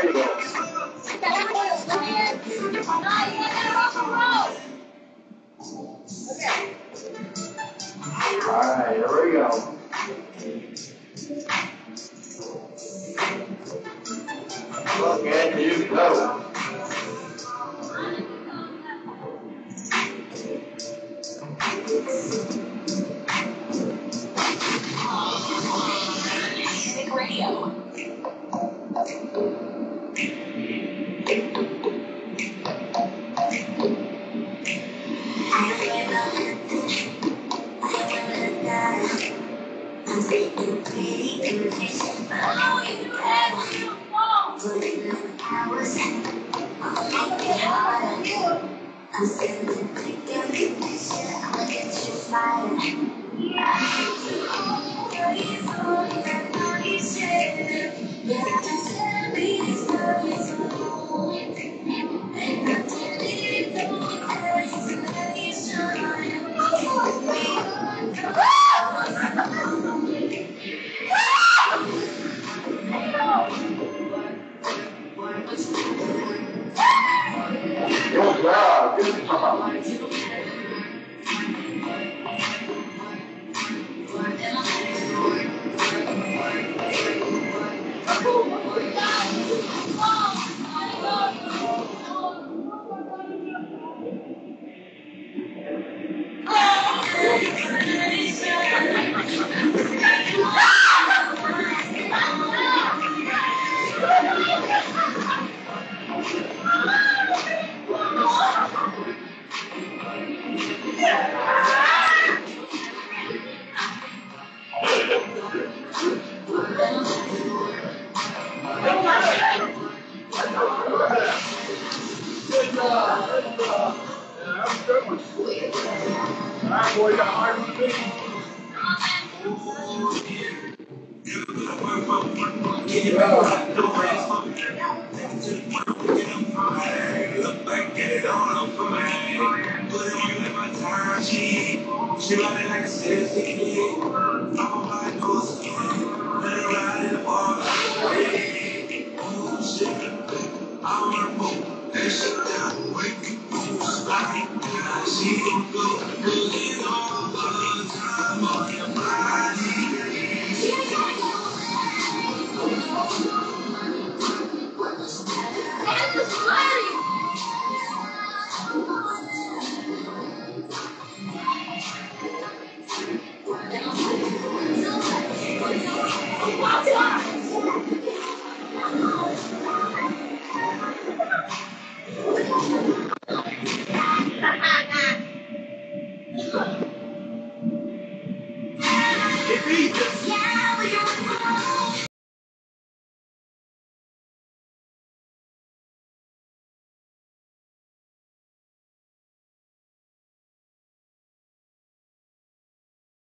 Alright, here we go. Look at you go. Music Radio. I'm sending pictures, I'll get you fired. Good job, good job. Alright, boy, you got a hard one to beat. She running like a sissy kid. I'm like ghost again. Let her ride in the bar. Oh shit. I wanna move that shit down. Wake up, move, slide. She gon' go looking all the time on your body. It's easy.